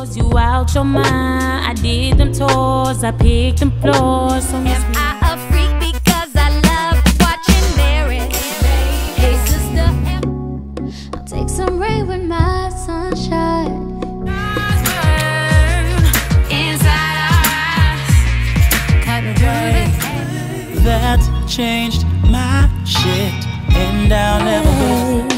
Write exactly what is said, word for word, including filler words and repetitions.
yours, you out your mind. I did them tours, I picked them floors. So miss me. Am I a freak because I love watching marriage? Hey sister, I'll take some rain with my sunshine. Inside our eyes, cut right. That changed my shit, and I'll never go